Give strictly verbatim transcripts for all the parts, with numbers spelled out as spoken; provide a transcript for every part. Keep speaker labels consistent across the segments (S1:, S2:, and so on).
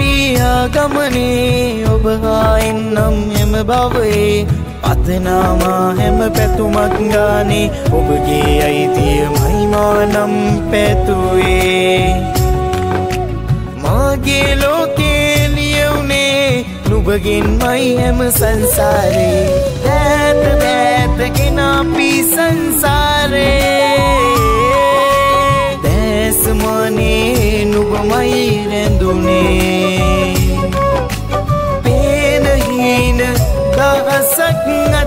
S1: ගමනේ ඔබ හා එන්නම් එම භවයේ පතනාමා හැම පැතුමක් ගානේ ඔබගේ අයිතියමයි මානම් පැතුවේ මාගේ ලෝකේ ලියුනේ නුඹගෙන්මයි හැම සංසාරේ ඈත ඈතගෙන අපි සංසාරේ දැස්මනේ නුඹමයි රැඳුනේ දහසක්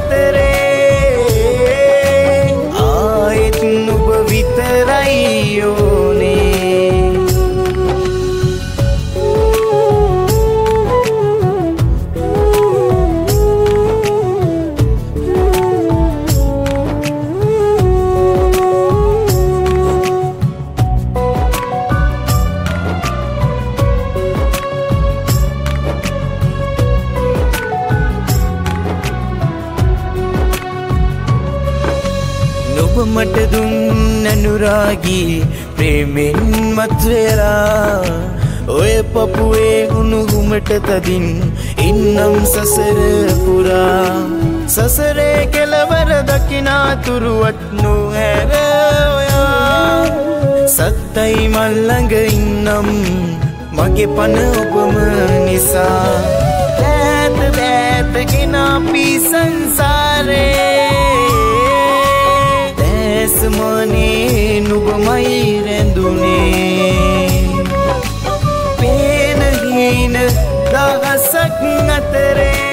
S1: අතරේ ආයෙත් නුඹ විතරයි ඕනේ මට දුන්න අනුරාගී ප්‍රේමෙන් මත්වෙලා ඔය පපුවේ උණුහුමට තදින් ඉන්නම් සසර පුරා සසරේ කෙලවර දකිනාතුරුවත් නොහැර ඔයා සත්තයි මල් ළඟ ඉන්නම් මගේ පන ඔබම නිසා ඈත ඈතගෙන අපි සංසාරේ මනේ නුඹමයි රැඳුනේ පේන හීන දහසක් අතරේ